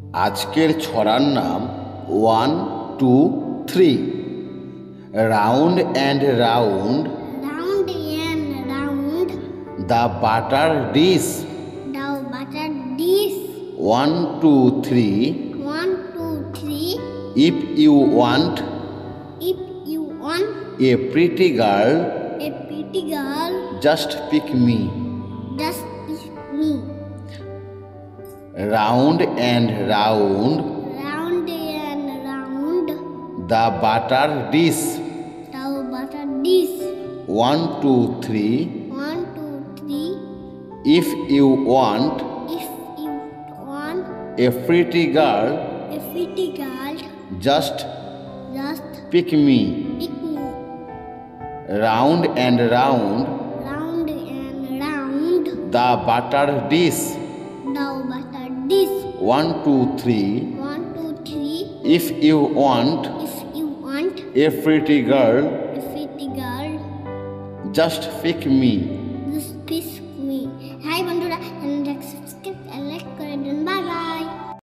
আজকের ছড়ার নাম 1 2 3। Round and round Round and round, the butter dish. the butter dish. 1 2 3। 1 2 3. If you want If you want এ প্রিটি গার্ল a pretty girl, just pick me. just pick me. Round and round Round and round, the butter dish. the butter dish. 1 2 3। 1 2 3. If you want If you want এ প্রিটি গার্ল a pretty girl, just just pick me. pick me. Round and round Round and round, the butter dish. the butter dish. 1 2 3। 1 2 3. If you want If you want এ প্রিটি গার্ল a pretty girl, just pick me. just pick me. Hi বন্ধুরা, subscribe আর like করে দেন। Bye bye.